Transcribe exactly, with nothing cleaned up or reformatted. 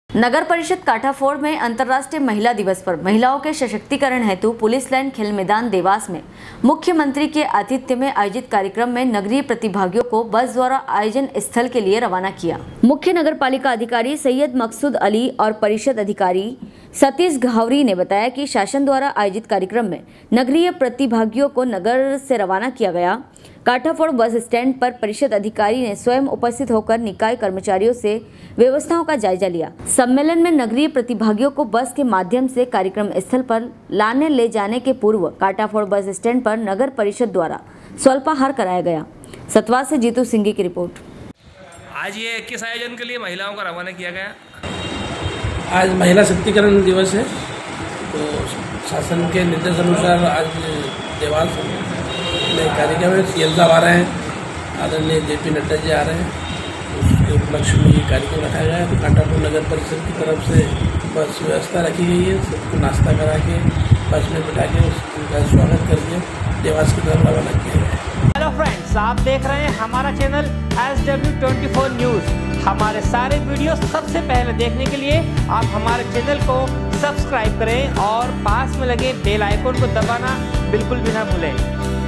नगर परिषद काठाफोड़ में अंतर्राष्ट्रीय महिला दिवस पर महिलाओं के सशक्तिकरण हेतु पुलिस लाइन खेल मैदान देवास में मुख्यमंत्री के आतिथ्य में आयोजित कार्यक्रम में नगरीय प्रतिभागियों को बस द्वारा आयोजन स्थल के लिए रवाना किया। मुख्य नगर पालिका अधिकारी सैयद मकसूद अली और परिषद अधिकारी सतीश घावरी ने बताया कि शासन द्वारा आयोजित कार्यक्रम में नगरीय प्रतिभागियों को नगर से रवाना किया गया। काठाफोड़ बस स्टैंड पर परिषद अधिकारी ने स्वयं उपस्थित होकर निकाय कर्मचारियों से व्यवस्थाओं का जायजा लिया। सम्मेलन में नगरीय प्रतिभागियों को बस के माध्यम से कार्यक्रम स्थल पर लाने ले जाने के पूर्व काठाफोड़ बस स्टैंड पर नगर परिषद द्वारा स्वल्पाहार कराया गया। सतवा से जीतू सिंह की रिपोर्ट। आज ये किस आयोजन के लिए महिलाओं को रवाना किया गया? आज महिला शक्तिकरण दिवस है, तो शासन के निर्देश अनुसार आज देवास में कार्यक्रम है। सीएम साहब आ रहे हैं, आदरणीय जे पी नड्डा जी आ रहे हैं, उसके उपलक्ष्य में ये कार्यक्रम रखा गया है। तो काठाफोड़ नगर परिषद की तरफ से बस व्यवस्था रखी गई है। सबको नाश्ता करा के बस में बिठा के उनका स्वागत करके देवास की तरफ रवाना किया गया है। हेलो फ्रेंड्स, आप देख रहे हैं हमारा channel S W twenty four news. हमारे सारे वीडियो सबसे पहले देखने के लिए आप हमारे चैनल को सब्सक्राइब करें और पास में लगे बेल आइकन को दबाना बिल्कुल भी ना भूलें।